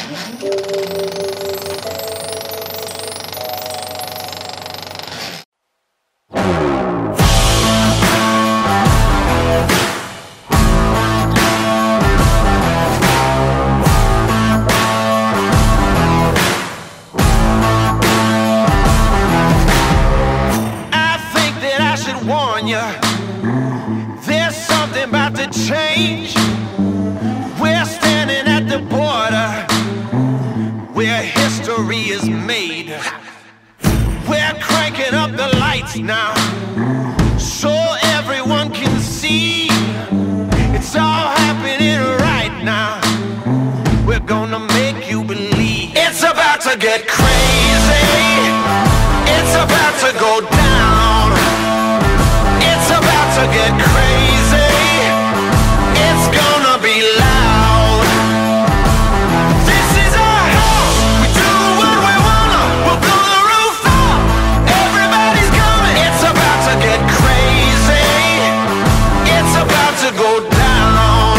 There's something about to change. We're standing at the border where history is made. We're cranking up the lights now so everyone can see. It's all happening right now. We're gonna make you believe. It's about to get crazy. It's about to go down. It's about to get crazy. It's gonna be loud. This is our house. We do what we wanna. We'll blow the roof up. Everybody's coming. It's about to get crazy. It's about to go down.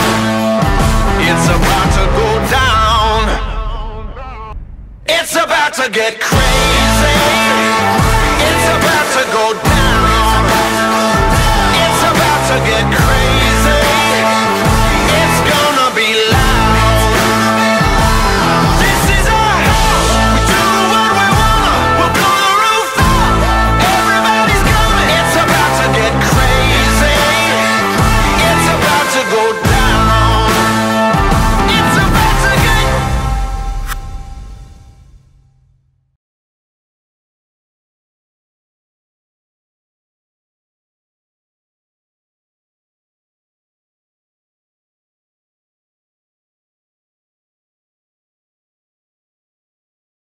It's about to go down. It's about to get crazy.